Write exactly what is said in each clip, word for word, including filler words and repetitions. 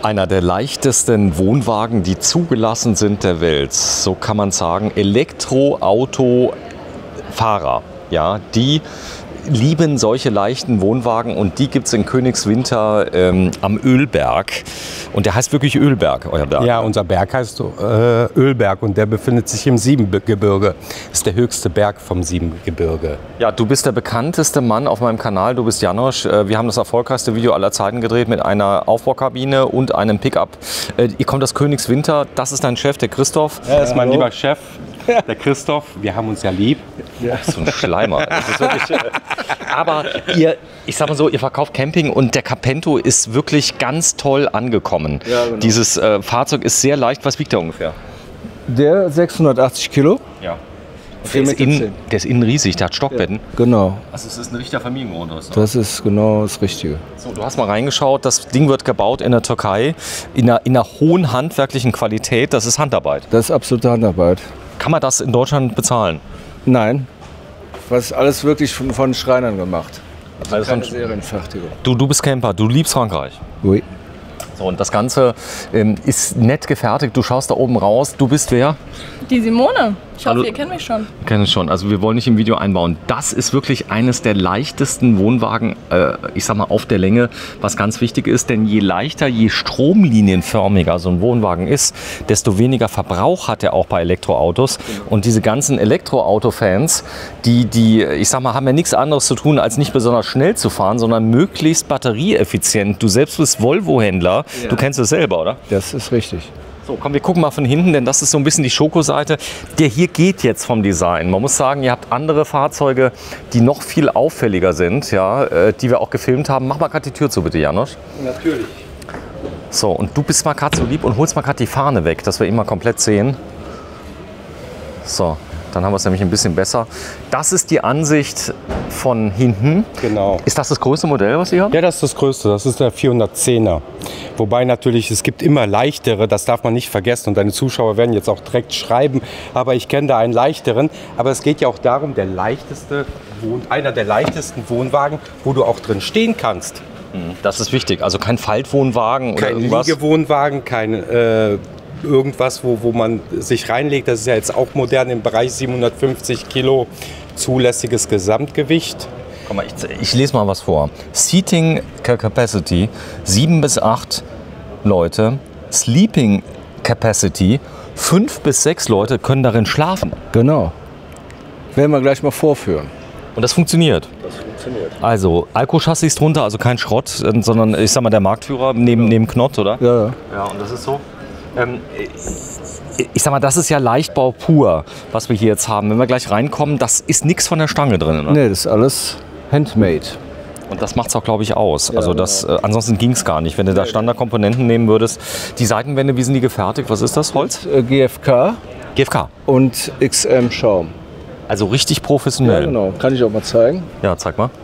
Einer der leichtesten Wohnwagen, die zugelassen sind der Welt. So kann man sagen, Elektroautofahrer, ja, die lieben solche leichten Wohnwagen und die gibt es in Königswinter ähm, am Ölberg. Und der heißt wirklich Ölberg, euer Berg. Ja, unser Berg heißt äh, Ölberg und der befindet sich im Siebengebirge. Das ist der höchste Berg vom Siebengebirge. Ja, du bist der bekannteste Mann auf meinem Kanal, du bist Janosch. Wir haben das erfolgreichste Video aller Zeiten gedreht mit einer Aufbaukabine und einem Pickup. Ihr kommt aus Königswinter, das ist dein Chef, der Christoph. Ja, das ist mein lieber Chef, der Christoph. Wir haben uns ja lieb. Ja. So ein Schleimer. Das ist wirklich, aber ihr, ich sag mal so, ihr verkauft Camping und der Capento ist wirklich ganz toll angekommen. Ja, genau. Dieses äh, Fahrzeug ist sehr leicht. Was wiegt der ungefähr? Der sechshundertachtzig Kilo. Ja. Der ist, innen, der ist innen riesig, der hat Stockbetten. Ja, genau. Also es ist ein richtiger Familiengrundriss. Das ist genau das Richtige. So, du hast mal reingeschaut, das Ding wird gebaut in der Türkei, in einer, in einer hohen handwerklichen Qualität. Das ist Handarbeit. Das ist absolute Handarbeit. Kann man das in Deutschland bezahlen? Nein. Das ist alles wirklich von, von Schreinern gemacht. Also also keine von, Serienfertigung. Du, du bist Camper, du liebst Frankreich. Oui. So, und das Ganze ähm, ist nett gefertigt. Du schaust da oben raus. Du bist wer? Die Simone. Ich hoffe, Hallo. ihr kennt mich schon. Kenne ich schon. Also wir wollen nicht im Video einbauen. Das ist wirklich eines der leichtesten Wohnwagen, äh, ich sag mal, auf der Länge, was ganz wichtig ist. Denn je leichter, je stromlinienförmiger so ein Wohnwagen ist, desto weniger Verbrauch hat er auch bei Elektroautos. Und diese ganzen Elektroauto-Fans, die, die, ich sag mal, haben ja nichts anderes zu tun, als nicht besonders schnell zu fahren, sondern möglichst batterieeffizient. Du selbst bist Volvo-Händler. Ja. Du kennst es selber, oder? Das ist richtig. So, komm, wir gucken mal von hinten, denn das ist so ein bisschen die Schokoseite. Der hier geht jetzt vom Design. Man muss sagen, ihr habt andere Fahrzeuge, die noch viel auffälliger sind, ja, äh, die wir auch gefilmt haben. Mach mal gerade die Tür zu, bitte, Janosch. Natürlich. So, und du bist mal gerade so lieb und holst mal gerade die Fahne weg, dass wir ihn mal komplett sehen. So, dann haben wir es nämlich ein bisschen besser. Das ist die Ansicht von hinten. Genau. Ist das das größte Modell, was ihr habt? Ja, das ist das größte. Das ist der vierhundertzehner. Wobei natürlich, es gibt immer leichtere, das darf man nicht vergessen. Und deine Zuschauer werden jetzt auch direkt schreiben, aber ich kenne da einen leichteren. Aber es geht ja auch darum, der leichteste, einer der leichtesten Wohnwagen, wo du auch drin stehen kannst. Das ist wichtig. Also kein Faltwohnwagen oder kein irgendwas? Kein Liegewohnwagen, kein äh, irgendwas, wo, wo man sich reinlegt. Das ist ja jetzt auch modern im Bereich siebenhundertfünfzig Kilo zulässiges Gesamtgewicht. Guck mal, ich, ich lese mal was vor. Seating Capacity sieben bis acht Leute. Sleeping Capacity fünf bis sechs Leute können darin schlafen. Genau. Werden wir gleich mal vorführen. Und das funktioniert. Das funktioniert. Also Alco-Chassis drunter, also kein Schrott, sondern ich sag mal der Marktführer neben, neben Knott, oder? Ja, ja. Ja, und das ist so. Ähm, ich sag mal, das ist ja Leichtbau pur, was wir hier jetzt haben. Wenn wir gleich reinkommen, das ist nichts von der Stange drin, oder? Nee, das ist alles handmade. Und das macht es auch, glaube ich, aus. Ja, also das, äh, ansonsten ging es gar nicht. Wenn du da Standardkomponenten nehmen würdest. Die Seitenwände, wie sind die gefertigt? Was ist das, Holz? Äh, G F K. G F K. Und X M Schaum. Also richtig professionell. Ja, genau. Kann ich auch mal zeigen. Ja, zeig mal.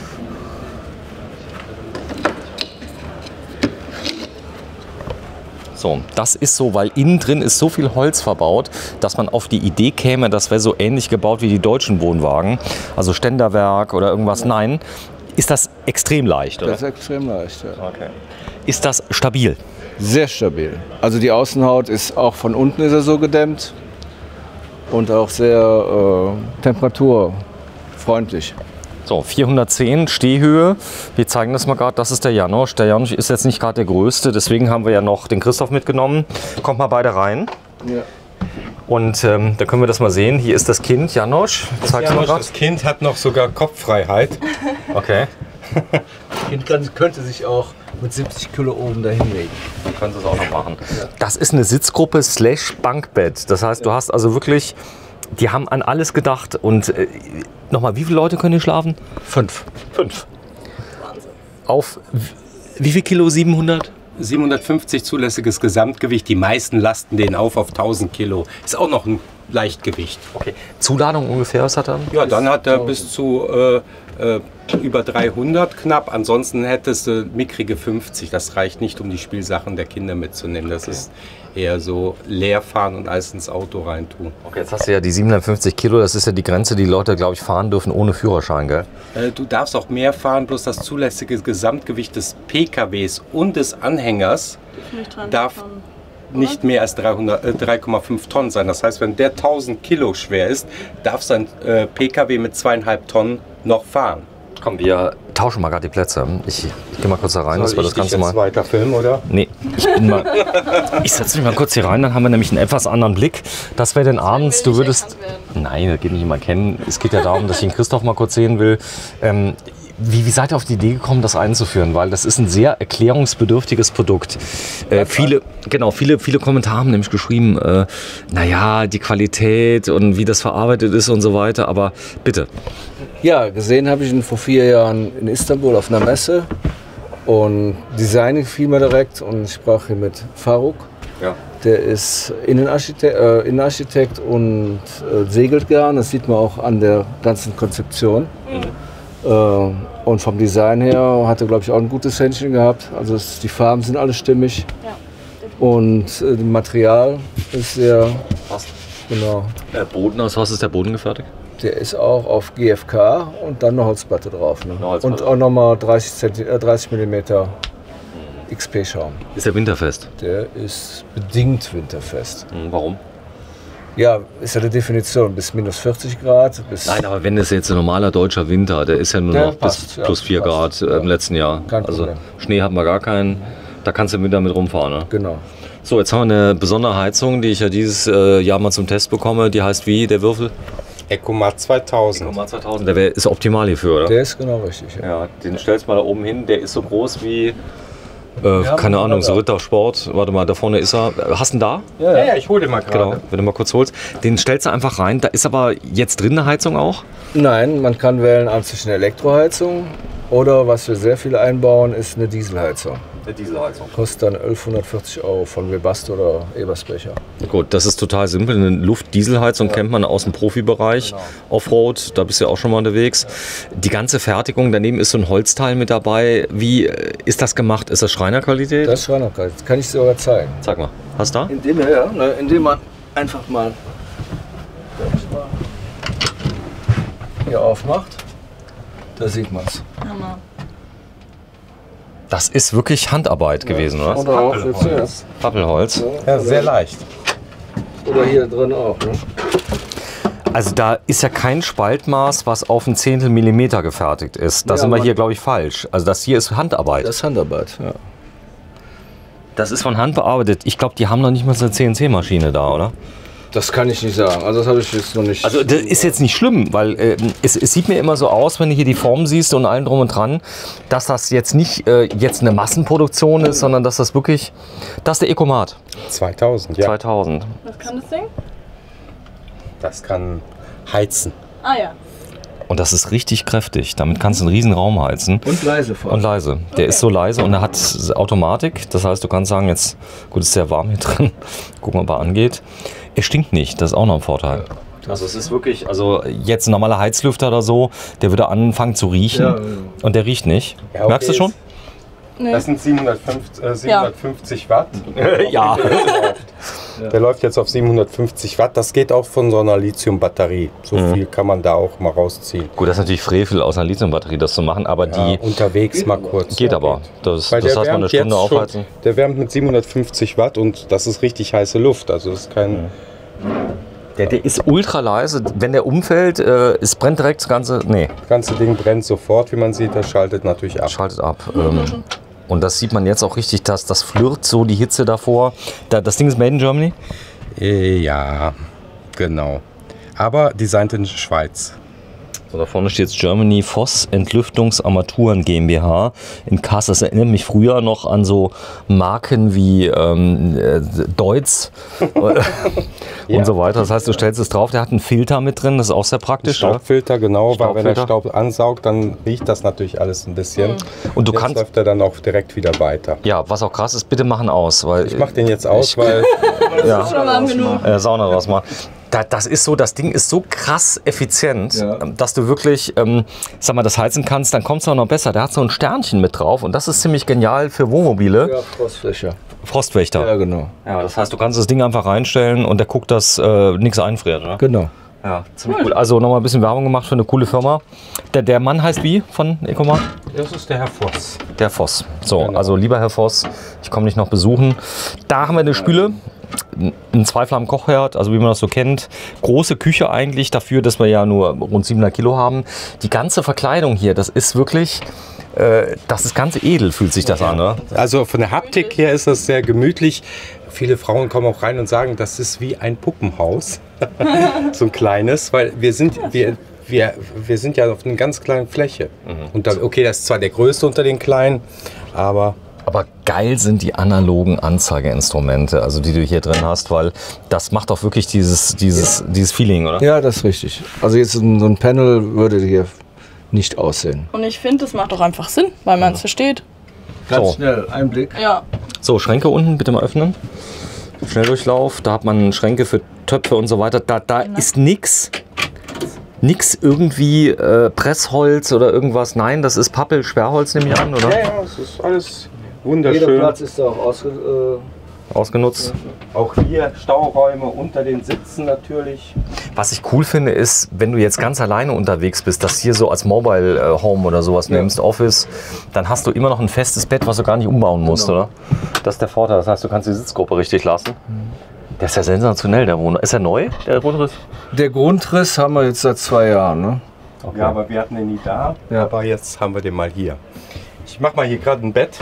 So, das ist so, weil innen drin ist so viel Holz verbaut, dass man auf die Idee käme, das wäre so ähnlich gebaut wie die deutschen Wohnwagen. Also Ständerwerk oder irgendwas. Nein, ist das extrem leicht, oder? Das ist extrem leicht, ja. Okay. Ist das stabil? Sehr stabil. Also die Außenhaut ist auch von unten ist er so gedämmt und auch sehr äh, temperaturfreundlich. So, vierhundertzehn Stehhöhe. Wir zeigen das mal gerade. Das ist der Janosch. Der Janosch ist jetzt nicht gerade der Größte. Deswegen haben wir ja noch den Christoph mitgenommen. Kommt mal beide rein. Ja. Und ähm, da können wir das mal sehen. Hier ist das Kind, Janosch. Zeig's mal gerade. Das Kind hat noch sogar Kopffreiheit. Okay. Das Kind könnte sich auch mit siebzig Kilo oben dahin legen. Können Sie es auch noch machen. Ja. Das ist eine Sitzgruppe slash Bankbett. Das heißt, du hast also wirklich, die haben an alles gedacht. Und äh, nochmal, wie viele Leute können hier schlafen? Fünf. Fünf. Wahnsinn. Auf wie viel Kilo? siebenhundert? siebenhundertfünfzig zulässiges Gesamtgewicht. Die meisten lasten den auf auf tausend Kilo. Ist auch noch ein Leichtgewicht. Okay. Zuladung ungefähr, was hat er? Ja, dann hat er bis zu äh, äh, über dreihundert knapp. Ansonsten hättest du mickrige fünfzig. Das reicht nicht, um die Spielsachen der Kinder mitzunehmen. Das okay. ist eher so leer fahren und alles ins Auto reintun. Okay, jetzt hast du ja die siebenhundertfünfzig Kilo. Das ist ja die Grenze, die Leute, glaube ich, fahren dürfen ohne Führerschein, gell? Äh, du darfst auch mehr fahren, bloß das zulässige Gesamtgewicht des P K Ws und des Anhängers darf nicht mehr als drei Komma fünf Tonnen sein. Das heißt, wenn der tausend Kilo schwer ist, darf sein äh, P K W mit zweieinhalb Tonnen noch fahren. Komm, wir tauschen mal gerade die Plätze. Ich, ich gehe mal kurz da rein, dass wir das Ganze mal. Weiter filmen, oder? Nee, ich bin mal. Ich setze mich mal kurz hier rein, dann haben wir nämlich einen etwas anderen Blick. Das wäre denn abends, du würdest. Nein, das geht nicht immer kennen. Es geht ja darum, dass ich den Christoph mal kurz sehen will. Ähm, Wie, wie seid ihr auf die Idee gekommen, das einzuführen? Weil das ist ein sehr erklärungsbedürftiges Produkt. Äh, viele, genau, viele, viele Kommentare haben nämlich geschrieben, äh, naja, die Qualität und wie das verarbeitet ist und so weiter. Aber bitte. Ja, gesehen habe ich ihn vor vier Jahren in Istanbul auf einer Messe. Und Design fiel mir direkt und ich sprach hier mit Faruk. Ja. Der ist Innenarchitekt, äh, Innenarchitekt und äh, segelt gern. Das sieht man auch an der ganzen Konzeption. Mhm. Äh, und vom Design her hat er, glaube ich, auch ein gutes Händchen gehabt. Also es, die Farben sind alle stimmig. Ja. Und äh, das Material ist sehr. Passt. Genau. Der Boden, aus was ist der Boden gefertigt? Der ist auch auf G F K und dann eine Holzplatte drauf. Ne? Holzplatte. Und auch nochmal dreißig Millimeter X P-Schaum. Ist der winterfest? Der ist bedingt winterfest. Mhm, warum? Ja, ist ja die Definition, bis minus vierzig Grad. Bis Nein, aber wenn es jetzt ein normaler deutscher Winter, der ist ja nur der noch passt, bis ja, plus vier passt, Grad äh, im ja. letzten Jahr. Kein also Problem. Schnee haben wir gar keinen, da kannst du im Winter mit rumfahren. Ne? Genau. So, jetzt haben wir eine besondere Heizung, die ich ja dieses äh, Jahr mal zum Test bekomme. Die heißt wie, der Würfel? Ecomat zweitausend. Ecomat zweitausend, der wär, ist optimal hierfür, oder? Der ist genau richtig. Ja. Ja, den stellst du mal da oben hin, der ist so groß wie, äh, keine Ahnung, so Rittersport. Warte mal, da vorne ist er. Hast du ihn da? Ja, ja, ich hole den mal gerade. Genau, wenn du mal kurz holst. Den stellst du einfach rein. Da ist aber jetzt drin eine Heizung auch? Nein, man kann wählen zwischen Elektroheizung oder was wir sehr viel einbauen, ist eine Dieselheizung. Eine Dieselheizung. Kostet dann elfhundertvierzig Euro von Webasto oder Ebersbecher. Gut, das ist total simpel. Eine Luftdieselheizung ja. kennt man aus dem Profibereich. Genau. Offroad, da bist du ja auch schon mal unterwegs. Die ganze Fertigung, daneben ist so ein Holzteil mit dabei. Wie ist das gemacht? Ist das Schreinerqualität? Das ist Schreinerqualität. Kann ich dir sogar zeigen. Sag mal, hast du da? Indem, ja, ne, indem man einfach mal hier aufmacht, da sieht man es. Hammer. Das ist wirklich Handarbeit ja. gewesen, oder? Oder auch jetzt, Pappelholz. Ja, sehr leicht. Oder hier drin auch. Ne? Also da ist ja kein Spaltmaß, was auf ein Zehntel Millimeter gefertigt ist. Da ja, sind wir hier, glaube ich, falsch. Also das hier ist Handarbeit. Das ist Handarbeit, ja. Das ist von Hand bearbeitet. Ich glaube, die haben noch nicht mal so eine C N C-Maschine da, oder? Das kann ich nicht sagen. Also das habe ich jetzt noch nicht. Also das ist jetzt nicht schlimm, weil äh, es, es sieht mir immer so aus, wenn du hier die Form siehst und allen drum und dran, dass das jetzt nicht äh, jetzt eine Massenproduktion ist, sondern dass das wirklich, das ist der Ecomat. zweitausend, ja. zweitausend. Was kann das Ding? Das kann heizen. Ah ja. Und das ist richtig kräftig. Damit kannst du einen riesen Raum heizen. Und leise fahren. Und leise. Der okay. ist so leise und er hat Automatik. Das heißt, du kannst sagen, jetzt, gut, ist sehr warm hier drin. Gucken wir, ob er angeht. Er stinkt nicht, das ist auch noch ein Vorteil. Ja, also es ist wirklich, also jetzt ein normaler Heizlüfter oder so, der würde anfangen zu riechen ja, ja. und der riecht nicht. Ja, okay. Merkst du schon? Nee. Das sind siebenhundertfünfzig, äh, siebenhundertfünfzig ja. Watt. Ja. Der läuft jetzt auf siebenhundertfünfzig Watt. Das geht auch von so einer Lithium-Batterie. So mhm. viel kann man da auch mal rausziehen. Gut, das ist natürlich Frevel, aus einer Lithium-Batterie das zu machen, aber ja, die... unterwegs mal kurz. Geht ja, aber. Geht. Das, das heißt mal eine Stunde aufheizen. Schon, der wärmt mit siebenhundertfünfzig Watt und das ist richtig heiße Luft. Also das ist kein... Mhm. Der, der ist ultra leise. Wenn der umfällt, äh, es brennt direkt das ganze... Nee. Das ganze Ding brennt sofort, wie man sieht. Das schaltet natürlich ab. Schaltet ab. Ähm, und das sieht man jetzt auch richtig, dass das flirrt so die Hitze davor. Da, das Ding ist made in Germany? Ja, genau. Aber designt in Schweiz. So, da vorne steht jetzt Germany Voss Entlüftungsarmaturen GmbH in Kassel. Das erinnert mich früher noch an so Marken wie ähm, äh, Deutz und ja. so weiter. Das heißt, du stellst es drauf, der hat einen Filter mit drin, das ist auch sehr praktisch. Ein Staubfilter, oder? Genau, Staubfilter. Weil wenn der Staub ansaugt, dann riecht das natürlich alles ein bisschen. Mhm. Und du jetzt kannst, läuft er dann auch direkt wieder weiter. Ja, was auch krass ist, bitte machen aus. Weil ich mach den jetzt aus, ich, weil... ja, schon warm genug. Äh, Sauna draus machen. Da, das ist so, das Ding ist so krass effizient, Ja. dass du wirklich, ähm, sag mal, das heizen kannst, dann kommt es auch noch besser. Der hat so ein Sternchen mit drauf und das ist ziemlich genial für Wohnmobile. Ja, Frostfächer. Frostwächter. Ja, genau. Ja, das heißt, du kannst das Ding einfach reinstellen und der guckt, dass äh, nichts einfriert. Oder? Genau. Ja, ziemlich cool. Also nochmal ein bisschen Werbung gemacht für eine coole Firma. Der, der Mann heißt wie von Ecomart? Das ist der Herr Voss. Der Voss. So, Genau. also lieber Herr Voss, ich komme nicht noch besuchen. Da haben wir eine Spüle, ein Zweiflammen-Kochherd, also wie man das so kennt. Große Küche eigentlich dafür, dass wir ja nur rund siebenhundert Kilo haben. Die ganze Verkleidung hier, das ist wirklich, äh, das ist ganz edel, fühlt sich das an. Ne? Also von der Haptik her ist das sehr gemütlich. Viele Frauen kommen auch rein und sagen, das ist wie ein Puppenhaus. So ein kleines, weil wir sind, wir, wir, wir sind ja auf einer ganz kleinen Fläche. Und dann, okay, das ist zwar der größte unter den kleinen, aber Aber geil sind die analogen Anzeigeinstrumente, also die du hier drin hast, weil das macht auch wirklich dieses, dieses, dieses Feeling, oder? Ja, das ist richtig. Also jetzt so ein so ein Panel würde hier nicht aussehen. Und ich finde, das macht auch einfach Sinn, weil man es versteht. Ganz So. schnell, Einblick. Ja. So, Schränke unten, bitte mal öffnen. Schnelldurchlauf, da hat man Schränke für Töpfe und so weiter. Da, da ist nix, nix irgendwie äh, Pressholz oder irgendwas. Nein, das ist Pappel, Sperrholz nehme ich an, oder? ja, ja, es ist alles Jeder wunderschön. Platz ist da auch ausge... Äh, Ausgenutzt. Auch hier Stauräume unter den Sitzen natürlich. Was ich cool finde, ist, wenn du jetzt ganz alleine unterwegs bist, das hier so als Mobile äh, Home oder sowas nimmst, Office, dann hast du immer noch ein festes Bett, was du gar nicht umbauen musst, Genau. oder? Das ist der Vorteil. Das heißt, du kannst die Sitzgruppe richtig lassen. Der ist ja sensationell, der Wohnraum. Ist er neu, der Grundriss? der Grundriss haben wir jetzt seit zwei Jahren. Ne? Ja, aber wir hatten den nie da. Ja. Aber jetzt haben wir den mal hier. Ich mache mal hier gerade ein Bett.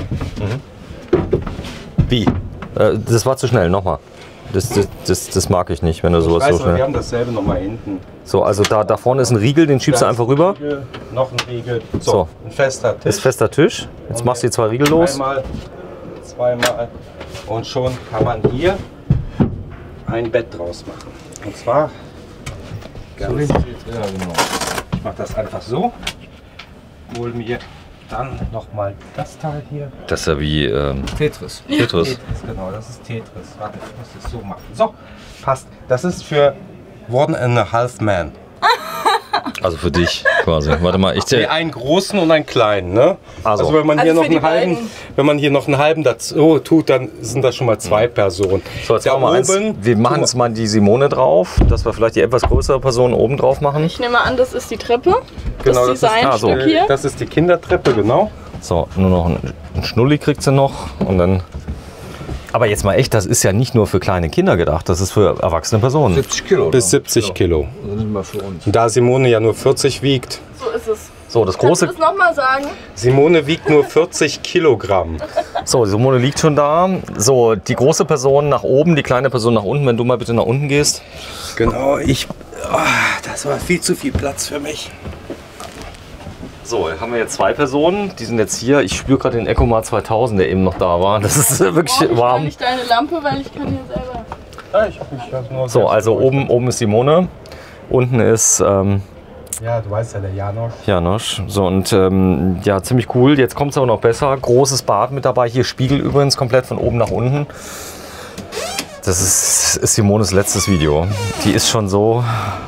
Wie? Äh, das war zu schnell, nochmal. Das, das, das, das mag ich nicht, wenn du Ich sowas weiß, so aber wir schnell. haben dasselbe noch mal hinten. So, also da, da vorne ist ein Riegel, den schiebst du Da ist einfach rüber. ein Riegel, noch ein Riegel. So, So. ein fester Tisch. Ist fester Tisch. Jetzt machst du die zwei Riegel los. Einmal, zweimal und schon kann man hier ein Bett draus machen. Und zwar, ganz, Ja, genau. ich mache das einfach so, hol mir dann noch mal das Teil hier. Das ist ja wie ähm, Tetris. Tetris. Tetris, genau, das ist Tetris. Warte, ich muss das so machen. So, passt. Das ist für One and a Half Man. Also für dich quasi. Warte mal, ich Nee, zähl. einen großen und einen kleinen, ne? Also. Also, wenn man hier Also noch für die einen halben, beiden. wenn man hier noch einen halben dazu tut, dann sind das schon mal zwei Personen. So, jetzt Da machen wir eins. oben- Wir machen jetzt mal die Simone drauf, dass wir vielleicht die etwas größere Person oben drauf machen. Ich nehme an, das ist die Treppe. Genau, das das ist- ah, so. Designstück hier. Das ist die Kindertreppe, genau. So, nur noch ein, ein Schnulli kriegt sie noch und dann. Aber jetzt mal echt, das ist ja nicht nur für kleine Kinder gedacht, das ist für erwachsene Personen. siebzig Kilo. Bis ne? siebzig Kilo. Das ist nicht mal für uns. Und da Simone ja nur vierzig wiegt, So ist es. So, das Kannst du große. das nochmal sagen? Simone wiegt nur vierzig Kilogramm. So, Simone liegt schon da. So, die große Person nach oben, die kleine Person nach unten. Wenn du mal bitte nach unten gehst. Genau, ich. Oh, das war viel zu viel Platz für mich. So, haben wir jetzt zwei Personen. Die sind jetzt hier. Ich spüre gerade den Ecomart zweitausend, der eben noch da war. Das ist äh, wirklich Brauche ich gar warm. nicht deine Lampe, weil ich kann hier selber. Ja, ich hab mich das nur So, also oben, oben ist Simone. Unten ist ähm, Ja, du weißt ja, der Janosch. Janosch. So, und ähm, ja, ziemlich cool. Jetzt kommt es aber noch besser. Großes Bad mit dabei. Hier Spiegel übrigens komplett von oben nach unten. Das ist, ist Simones letztes Video. Die ist schon so,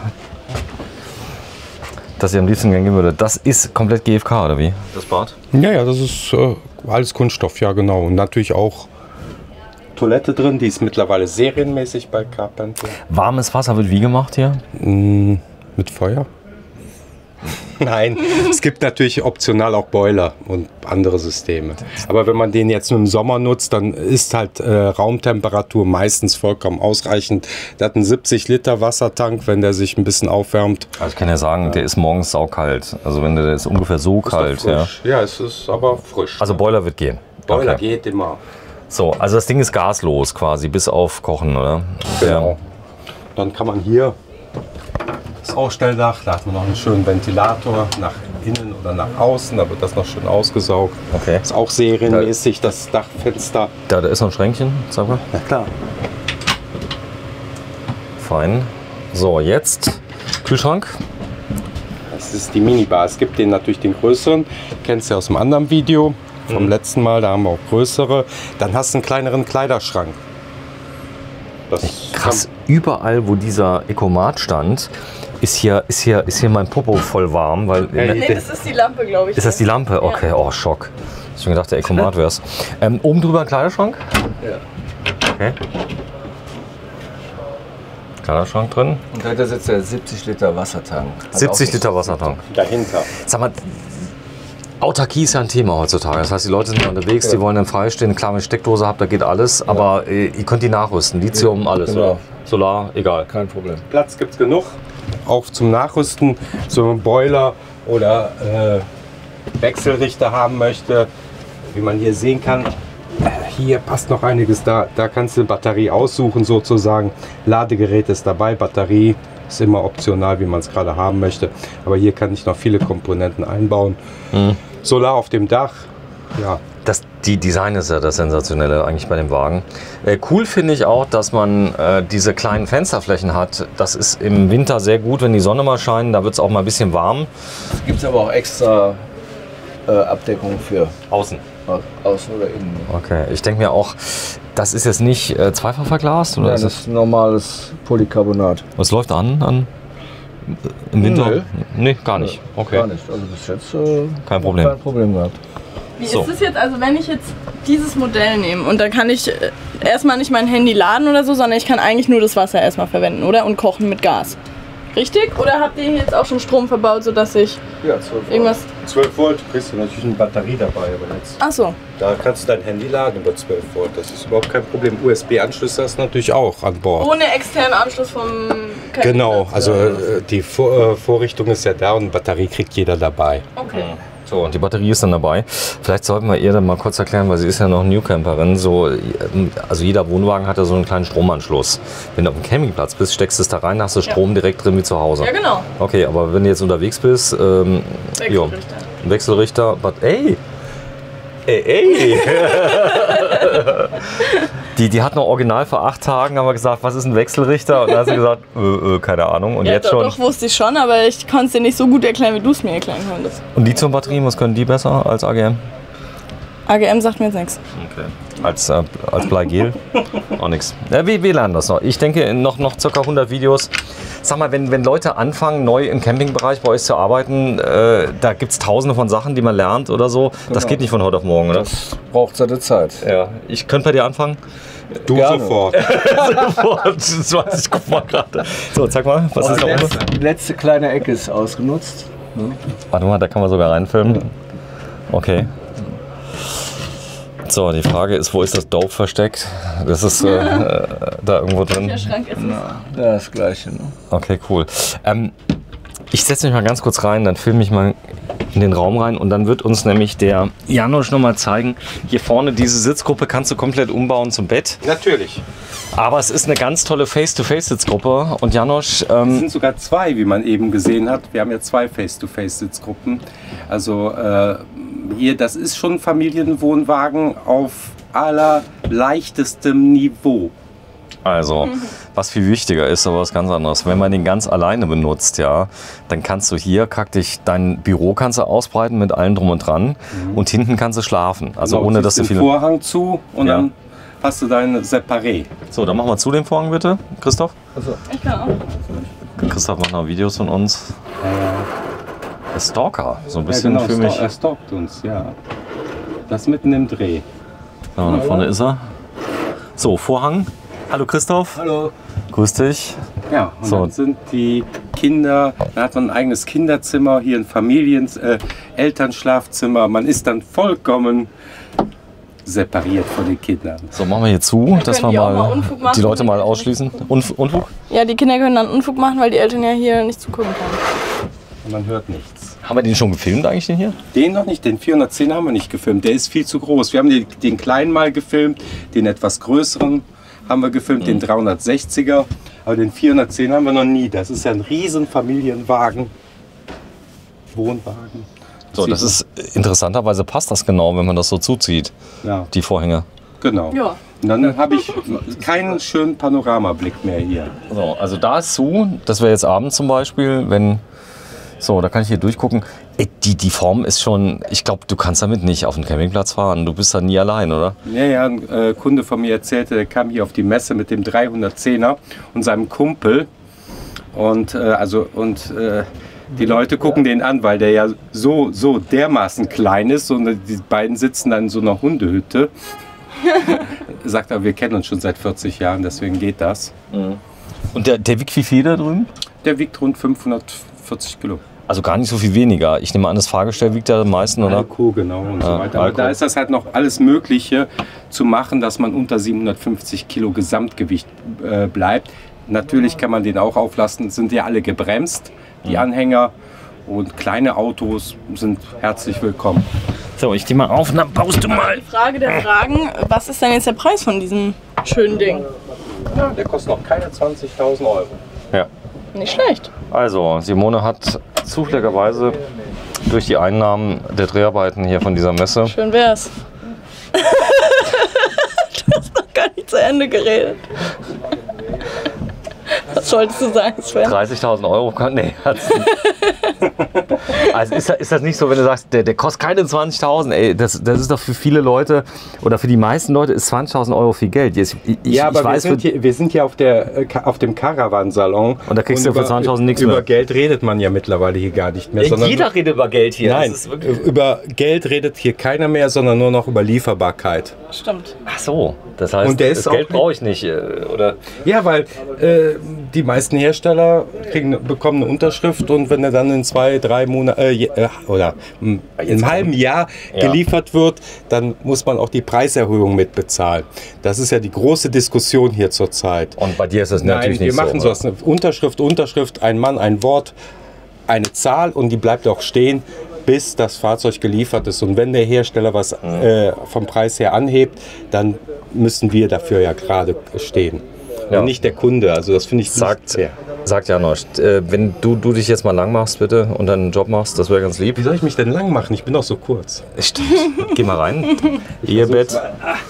dass sie am liebsten gehen würde. Das ist komplett G F K, oder wie? Das Bad? Ja, ja, das ist äh, alles Kunststoff, ja genau. Und natürlich auch Toilette drin, die ist mittlerweile serienmäßig bei Carpenter. Warmes Wasser wird wie gemacht hier? Mm, mit Feuer? Nein, es gibt natürlich optional auch Boiler und andere Systeme. Aber wenn man den jetzt nur im Sommer nutzt, dann ist halt äh, Raumtemperatur meistens vollkommen ausreichend. Der hat einen siebzig Liter Wassertank, wenn der sich ein bisschen aufwärmt. Also ich kann ja sagen, der ist morgens saukalt. Also wenn der, der ist ungefähr so kalt. Ja. Frisch. Ja, es ist aber frisch. Also Boiler wird gehen. Boiler Okay. geht immer. So, also das Ding ist gaslos quasi, bis auf Kochen, oder? Genau. Dann kann man hier das Ausstelldach, da hat man noch einen schönen Ventilator nach innen oder nach außen, da wird das noch schön ausgesaugt. Okay. Ist auch serienmäßig das Dachfenster. Da, da ist noch ein Schränkchen, sag mal. Na klar. Fein. So, jetzt Kühlschrank. Das ist die Minibar. Es gibt den natürlich den größeren. Kennst du ja aus dem anderen Video vom letzten Mal. Da haben wir auch größere. Dann hast du einen kleineren Kleiderschrank. Das Krass, überall, wo dieser Ecomat stand, ist hier, ist hier, ist hier mein Popo voll warm. Weil, Hey, Nee, das ist die Lampe, glaube ich. ist das die Lampe? Okay, oh, Schock. Ich hab schon gedacht, der Ecomat wär's. Ähm, oben drüber ein Kleiderschrank? Ja. Okay. Kleiderschrank drin. Und dahinter sitzt der siebzig Liter Wassertank. Hat siebzig auch- Liter Wassertank. dahinter. Sag mal, Autarkie ist ja ein Thema heutzutage. Das heißt, die Leute sind unterwegs, die wollen dann freistehen. Klar, wenn ihr Steckdose habt, da geht alles. Aber äh, ihr könnt die nachrüsten. Lithium, alles. Genau. Oder? Solar, egal. Kein Problem. Platz gibt es genug. Auch zum Nachrüsten, so ein Boiler oder äh, Wechselrichter haben möchte. Wie man hier sehen kann, äh, hier passt noch einiges da. Da kannst du eine Batterie aussuchen sozusagen. Ladegerät ist dabei, Batterie ist immer optional, wie man es gerade haben möchte. Aber hier kann ich noch viele Komponenten einbauen. Mhm. Solar auf dem Dach. Ja, Das, die Design ist ja das Sensationelle eigentlich bei dem Wagen. Äh, cool finde ich auch, dass man äh, diese kleinen Fensterflächen hat. Das ist im Winter sehr gut, wenn die Sonne mal scheint. Da wird es auch mal ein bisschen warm. Gibt es aber auch extra äh, Abdeckungen für Außen. au- außen oder innen. Okay, ich denke mir auch, das ist jetzt nicht äh, zweifach verglast? Oder Nein, ist das das, ist normales Polycarbonat. was läuft an? an Im Winter? Nö. Nee, gar nicht. Okay. Gar nicht. Also bis jetzt äh, Kein Problem. Kein Problem gehabt. Wie So. ist es jetzt, also wenn ich jetzt dieses Modell nehme und dann kann ich äh, erstmal nicht mein Handy laden oder so, sondern ich kann eigentlich nur das Wasser erstmal verwenden, oder? Und kochen mit Gas. Richtig? Oder habt ihr hier jetzt auch schon Strom verbaut, sodass ich Ja, zwölf Euro. irgendwas... zwölf Volt, kriegst du natürlich eine Batterie dabei. Aber jetzt, Ach so. da kannst du dein Handy laden über zwölf Volt. Das ist überhaupt kein Problem. U S B-Anschlüsse hast du natürlich auch an Bord. Ohne externen Anschluss vom Campingplatz. Genau, also äh, die Vor äh, Vorrichtung ist ja da und Batterie kriegt jeder dabei. Okay. So, und die Batterie ist dann dabei. Vielleicht sollten wir ihr dann mal kurz erklären, weil sie ist ja noch Newcamperin. So, also jeder Wohnwagen hat ja so einen kleinen Stromanschluss. Wenn du auf dem Campingplatz bist, steckst du es da rein, hast du Strom direkt drin wie zu Hause. Ja, genau. Okay, aber wenn du jetzt unterwegs bist, ähm, jo, Wechselrichter. Wechselrichter, but ey, ey, ey. die, die hat noch original vor acht Tagen, haben wir gesagt, was ist ein Wechselrichter? Und dann hat sie gesagt, äh, äh, keine Ahnung. Und Ja, jetzt doch, schon. doch wusste ich schon, aber ich konnte es dir nicht so gut erklären, wie du es mir erklären konntest. Und Lithium-Batterien, was können die besser als A G M? A G M sagt mir jetzt nichts. Okay. Als, äh, als Bleigel? Auch nichts. Ja, wir, wir lernen das noch. Ich denke, in noch, noch ca. hundert Videos. Sag mal, wenn, wenn Leute anfangen, neu im Campingbereich bei euch zu arbeiten, äh, da gibt es tausende von Sachen, die man lernt oder so. Das Genau. geht nicht von heute auf morgen, oder? Das braucht seine Zeit. Ja. Ich könnte bei dir anfangen. Du Gerne. sofort. Das weiß ich, guck mal gerade. So, zeig mal, was ist da Die oben? letzte, die letzte kleine Ecke ist ausgenutzt. Warte mal, da kann man sogar reinfilmen. Okay. So, die Frage ist, wo ist das Dope versteckt? Das ist äh, äh, da irgendwo drin. Der Schrank ist es. Ja, das gleiche. Ne? Okay, cool. Ähm, ich setze mich mal ganz kurz rein, dann filme ich mal in den Raum rein und dann wird uns nämlich der Janosch noch mal zeigen, hier vorne diese Sitzgruppe kannst du komplett umbauen zum Bett. Natürlich. Aber es ist eine ganz tolle Face-to-Face-Sitzgruppe und Janosch, Es ähm, sind sogar zwei, wie man eben gesehen hat. Wir haben ja zwei Face-to-Face-Sitzgruppen. Also äh, hier, das ist schon ein Familienwohnwagen auf allerleichtestem Niveau. also, was viel wichtiger ist, aber was ganz anderes. Wenn man den ganz alleine benutzt, ja, dann kannst du hier praktisch dein Büro kannst du ausbreiten mit allem drum und dran und hinten kannst du schlafen. Also Genau, ohne dass ziehst du den viele... Vorhang zu und Ja. dann hast du dein Separé. So, dann machen wir zu den Vorhang bitte, Christoph. Ich kann auch. Christoph macht noch Videos von uns. Der Stalker, so ein bisschen ja, genau, für sto- mich. er stalkt uns, ja. Das mitten im Dreh. Ja, da vorne ist er. So, Vorhang. Hallo Christoph. Hallo. Grüß dich. Ja, und So. dann sind die Kinder, dann hat man ein eigenes Kinderzimmer, hier ein Familien, äh, Elternschlafzimmer. Man ist dann vollkommen separiert von den Kindern. So, machen wir hier zu, dass wir können die auch mal mal Unfug machen. die Leute mal ausschließen. Unf Unfug? Ja, die Kinder können dann Unfug machen, weil die Eltern ja hier nicht zugucken können. Und man hört nichts. Haben wir den schon gefilmt eigentlich, den hier? Den noch nicht, den vierhundertzehn haben wir nicht gefilmt. Der ist viel zu groß. Wir haben den, den kleinen mal gefilmt, den etwas größeren haben wir gefilmt, den dreihundertsechziger. Aber den vierhundertzehn haben wir noch nie. Das ist ja ein riesen Familienwagen. Wohnwagen. So, das ist interessanterweise passt das genau, wenn man das so zuzieht, Ja, die Vorhänge. genau. Ja. Und dann habe ich keinen schönen Panoramablick mehr hier. So, also da ist zu, das wäre jetzt abends zum Beispiel, wenn So, da kann ich hier durchgucken. Ey, die, die Form ist schon, ich glaube, du kannst damit nicht auf den Campingplatz fahren. Du bist da nie allein, oder? Ja, ja, ein äh, Kunde von mir erzählte, der kam hier auf die Messe mit dem dreihundertzehner und seinem Kumpel. Und, äh, also, und äh, die Leute gucken den an, weil der ja so, so dermaßen klein ist. Und die beiden sitzen dann in so einer Hundehütte. Sagt er, wir kennen uns schon seit vierzig Jahren, deswegen geht das. Mhm. Und der, der wiegt wie viel da drüben? Der wiegt rund fünfhundertvierzig Kilo. Also gar nicht so viel weniger. Ich nehme an, das Fahrgestell wiegt da am meisten, oder? Alko, genau, und so Ah, weiter. Aber Alko. da ist das halt noch alles Mögliche zu machen, dass man unter siebenhundertfünfzig Kilo Gesamtgewicht äh, bleibt. Natürlich kann man den auch auflasten, sind ja alle gebremst, die Anhänger. Und kleine Autos sind herzlich willkommen. So, ich die mal auf und dann baust du mal. Die Frage der Fragen, was ist denn jetzt der Preis von diesem schönen Ding? Ja, der kostet noch keine zwanzigtausend Euro. Ja. Nicht schlecht. Also, Simone hat zufälligerweise durch die Einnahmen der Dreharbeiten hier von dieser Messe Schön wär's. Du hast noch gar nicht zu Ende geredet. Was solltest du sagen, Sven? dreißigtausend Euro. Nee, hat's nicht. Also ist das, ist das nicht so, wenn du sagst, der, der kostet keine zwanzigtausend, ey, das, das ist doch für viele Leute oder für die meisten Leute ist zwanzigtausend Euro viel Geld. Jetzt, ich, Ja, aber ich weiß, wir, sind für, hier, wir sind ja auf, der, äh, Ka- auf dem Caravan-Salon. Und da kriegst du für über- zwanzigtausend nichts Über mehr. Geld redet man ja mittlerweile hier gar nicht mehr. sondern jeder redet über Geld hier. Nein, Das ist wirklich, über Geld redet hier keiner mehr, sondern nur noch über Lieferbarkeit. Stimmt. ach so, das heißt, Und der ist das Geld auch- brauche ich nicht. äh, Oder? Ja, weil äh, die meisten Hersteller kriegen, bekommen eine Unterschrift und wenn er dann in zwei, drei Monaten äh, je- äh, oder mm, in einem halben Jahr Ja. geliefert wird, dann muss man auch die Preiserhöhung mitbezahlen. Das ist ja die große Diskussion hier zurzeit. Und bei dir ist das Nein, natürlich wir nicht machen so. sowas. Eine Unterschrift, Unterschrift, ein Mann, ein Wort, eine Zahl und die bleibt auch stehen, bis das Fahrzeug geliefert ist. Und wenn der Hersteller was äh, vom Preis her anhebt, dann müssen wir dafür ja gerade stehen. Ja. Und nicht der Kunde. Also das finde ich Sagt, nicht fair. sagt Janosch, äh, wenn du, du dich jetzt mal lang machst bitte und deinen Job machst, das wäre ganz lieb. Wie soll ich mich denn lang machen? Ich bin doch so kurz. Stimmt. Geh mal rein. Ihr Bett.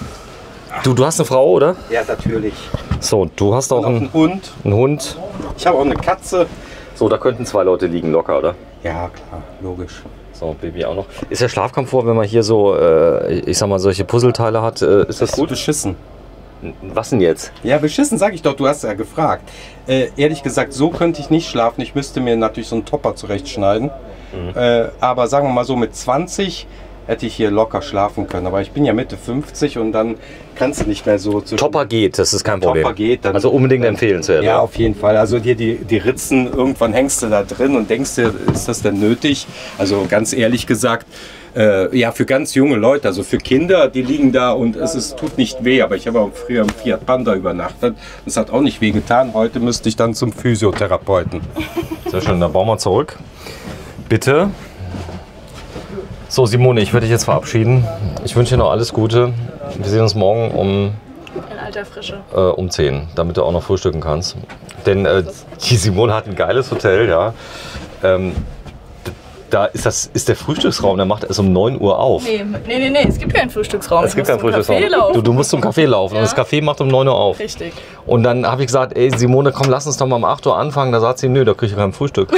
Du, du hast eine Frau, oder? Ja, natürlich. So, du hast auch Und auch einen, ein Hund. einen Hund. Ich habe auch eine Katze. So, da könnten zwei Leute liegen locker, oder? Ja, klar, logisch. So, Baby auch noch. Ist der Schlafkomfort, wenn man hier so, äh, ich sag mal, solche Puzzleteile hat, äh, ist das gut? Beschissen. Was denn jetzt? Ja, beschissen, sag ich doch, du hast ja gefragt. Äh, ehrlich gesagt, so könnte ich nicht schlafen. Ich müsste mir natürlich so einen Topper zurechtschneiden. Äh, aber sagen wir mal so, mit zwanzig hätte ich hier locker schlafen können. Aber ich bin ja Mitte fünfzig und dann kannst du nicht mehr so zu. Topper geht, das ist kein Problem. Topper geht, dann- also unbedingt empfehlenswert. Ja, auf jeden Fall. Also hier die, die Ritzen, irgendwann hängst du da drin und denkst dir, ist das denn nötig? Also ganz ehrlich gesagt, äh, ja, für ganz junge Leute, also für Kinder, die liegen da und es ist, tut nicht weh. Aber ich habe auch früher im Fiat Panda übernachtet. Das hat auch nicht weh getan. Heute müsste ich dann zum Physiotherapeuten. Sehr schön, dann bauen wir zurück. Bitte. So, Simone, ich würde dich jetzt verabschieden. Ich wünsche dir noch alles Gute. Wir sehen uns morgen um, In alter Frische. äh, um zehn, damit du auch noch frühstücken kannst. Denn äh, die Simone hat ein geiles Hotel, ja. Ähm, d- da ist, das, ist der Frühstücksraum, der macht erst um neun Uhr auf. Nee, nee, nee, nee, es gibt keinen Frühstücksraum. Es Ich gibt muss keinen zum Frühstücksraum. Café laufen. Du, du musst zum Café laufen und Ja. das Café macht um neun Uhr auf. Richtig. Und dann habe ich gesagt, ey Simone, komm, lass uns doch mal um acht Uhr anfangen. Da sagt sie, nö, da kriege ich kein Frühstück.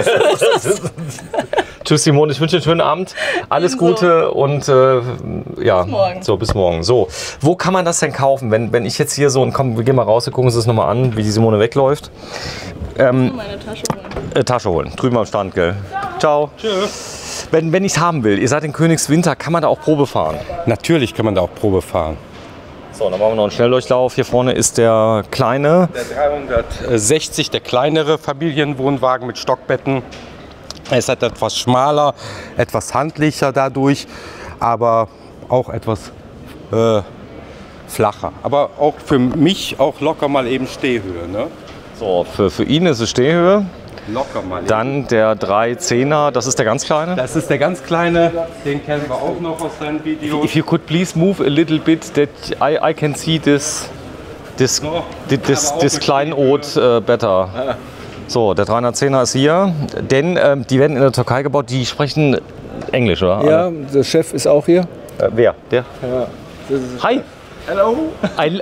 Tschüss Simone, ich wünsche dir einen schönen Abend. Alles Ebenso. Gute und äh, ja, Bis morgen. so bis morgen. So, wo kann man das denn kaufen? Wenn, wenn ich jetzt hier so, und komm, wir gehen mal raus, wir gucken uns das nochmal an, wie die Simone wegläuft. Ähm, Meine Tasche holen. äh, Tasche holen, drüben am Stand, gell? Ciao. Tschüss. Wenn, wenn ich es haben will, ihr seid in Königswinter, kann man da auch Probe fahren? Natürlich kann man da auch Probe fahren. So, dann machen wir noch einen Schnelldurchlauf. Hier vorne ist der kleine. Der dreihundertsechzig, der kleinere Familienwohnwagen mit Stockbetten. Er ist halt etwas schmaler, etwas handlicher dadurch, aber auch etwas äh, flacher. Aber auch für mich auch locker mal eben Stehhöhe. Ne? So, für, für ihn ist es Stehhöhe. Locker mal eben. Dann der drei zehner, das ist der ganz kleine. Das ist der ganz kleine, den kennen wir auch noch aus deinen Videos. If you could please move a little bit that I, I can see this, this, So, this, this, aber auch this mit Kleinod äh, better. So, der dreihundertzehner ist hier, denn ähm, die werden in der Türkei gebaut, die sprechen Englisch, oder? Ja, der Chef ist auch hier. Äh, wer? Der? Ja. Hi! Hello. I,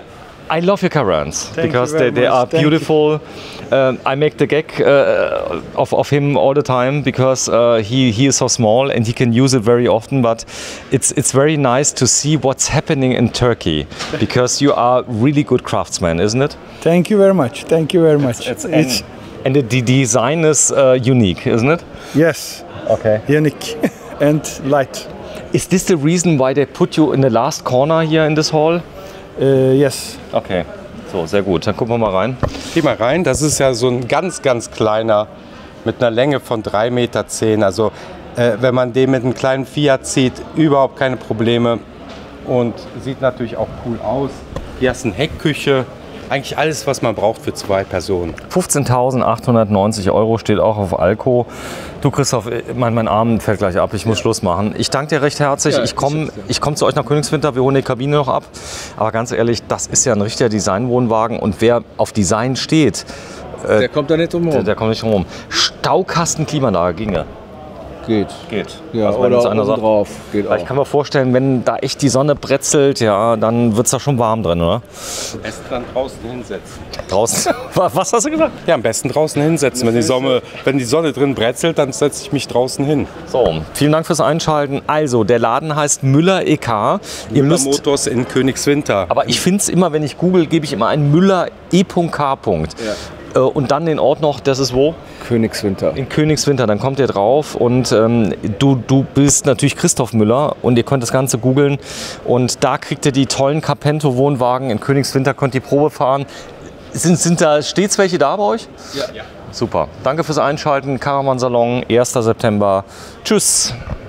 I love your Caravans Thank because you they, very they are much. Thank beautiful. Uh, I make the gag uh, of, of him all the time because uh, he, he is so small and he can use it very often. But it's it's very nice to see what's happening in Turkey because you are really good craftsman, isn't it? Thank you very much. Thank you very much. It's, and and the, the design is uh, unique, isn't it? yes, Okay. unique and light. Is this the reason why they put you in the last corner here in this hall? Uh, yes. Okay. So, sehr gut. Dann gucken wir mal rein. Geh mal rein, das ist ja so ein ganz, ganz kleiner mit einer Länge von drei Meter zehn. Also äh, wenn man den mit einem kleinen Fiat zieht, überhaupt keine Probleme. Und sieht natürlich auch cool aus. Hier hast du eine Heckküche. Eigentlich alles, was man braucht für zwei Personen. fünfzehntausendachthundertneunzig Euro steht auch auf Alco. Du Christoph, mein, mein Arm fällt gleich ab, ich muss Schluss machen. Ich danke dir recht herzlich. Ja, ich komme ich- ich komm zu euch nach Königswinter, wir holen die Kabine noch ab. Aber ganz ehrlich, das ist ja ein richtiger Designwohnwagen und wer auf Design steht, Der kommt da nicht drum der, herum. der kommt nicht rum. Staukasten, Klimaanlage ginge. Geht. Geht. Ja, Also wenn oder uns einer oben sagt- drauf. Geht Weil ich auch. kann mir vorstellen, wenn da echt die Sonne bretzelt, ja, dann wird es da schon warm drin, oder? Am besten dann draußen hinsetzen. Draußen. Was hast du gesagt? Ja, am besten draußen hinsetzen. Wenn die Sonne, wenn die Sonne drin bretzelt, dann setze ich mich draußen hin. So, vielen Dank fürs Einschalten. Also, der Laden heißt Müller E K. Ihr Müller müsst, Motors in Königswinter. aber ich finde es immer, wenn ich google, gebe ich immer ein Müller E K. Äh, Und dann den Ort noch, das ist wo? Königswinter. In Königswinter, dann kommt ihr drauf und ähm, du, du bist natürlich Christoph Müller und ihr könnt das Ganze googeln und da kriegt ihr die tollen Carpento-Wohnwagen. In Königswinter könnt ihr Probe fahren. Sind, sind da stets welche da bei euch? Ja. Super. Danke fürs Einschalten. Caravan Salon, erster September. Tschüss.